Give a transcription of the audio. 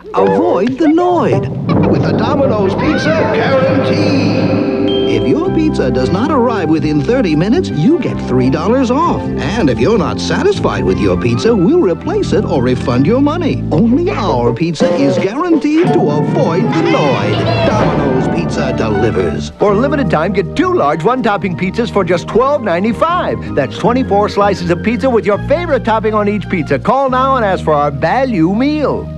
Avoid the Noid with a Domino's pizza guarantee. If your pizza does not arrive within 30 minutes, you get $3 off. And if you're not satisfied with your pizza, we'll replace it or refund your money. Only our pizza is guaranteed to avoid the Noid. Domino's Pizza delivers. For a limited time, get 2 large one-topping pizzas for just $12.95. That's 24 slices of pizza with your favorite topping on each pizza. Call now and ask for our value meal.